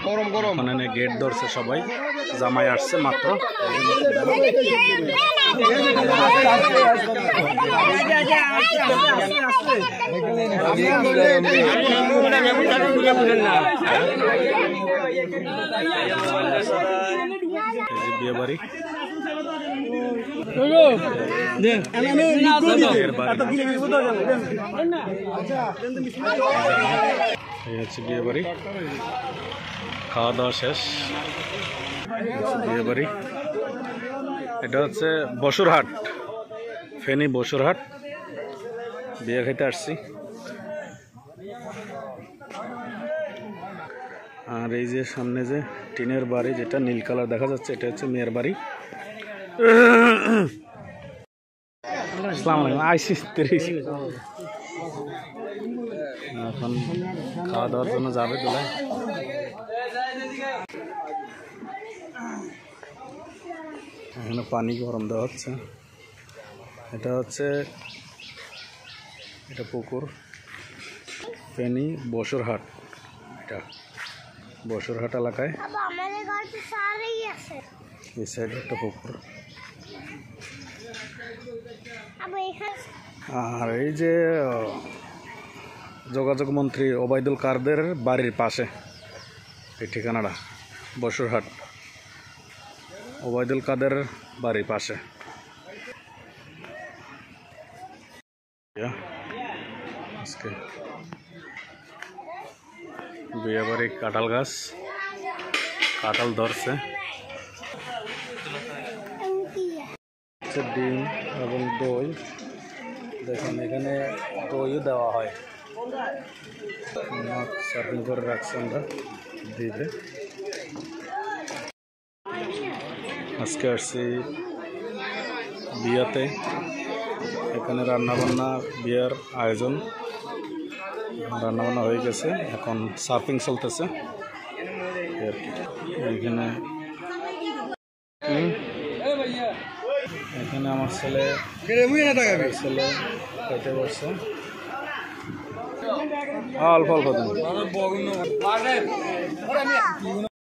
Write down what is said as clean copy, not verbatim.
ওখানে গেট ধরছে সবাই, জামাই আসছে মাত্র। বিয়ে বাড়ি বিয়ে বাড়ি, খাওয়া দাওয়া শেষ। বিয়ে বাড়ি, এটা হচ্ছে বসুরহাট, ফেনী বসুরহাট। বিয়ে খাইতে আসছি। আর এই যে সামনে যে টিনের বাড়ি, যেটা নীল কালার দেখা যাচ্ছে, এটা হচ্ছে মেয়ের বাড়ি। আসসালামু আলাইকুম, আইসি এখন খাওয়া দাওয়ার জন্য যাবে দোলায়। এখানে পানি গরম দেওয়া হচ্ছে। এটা হচ্ছে পুকুর, ফেনী বসুরহাট। এটা বসুরহাট এলাকায় এই সাইডে একটা পুকুর। আর এই যে যোগাযোগ মন্ত্রী ওবায়দুল কাদের বাড়ির পাশে এই ঠিকানাটা, বসুরহাট ওবায়দুল কাদের বাড়ির পাশে। আজকে বিয়ে বাড়ি, কাঁঠাল গাছ, কাঁঠাল ধরছে। ডিম এবং দই, দেখুন এখানে দইও দেওয়া হয়। সার্ভিং করে রাখছি আমরা দিবে। আজকে আসছি বিয়াতে, এখানে রান্নাবান্না, বিয়ার আয়োজন, রান্নাবান্না হয়ে গেছে, এখন সার্ভিং চলতেছে। এখানে আমার ছেলে খাইতে বসছে। অল্প অল্প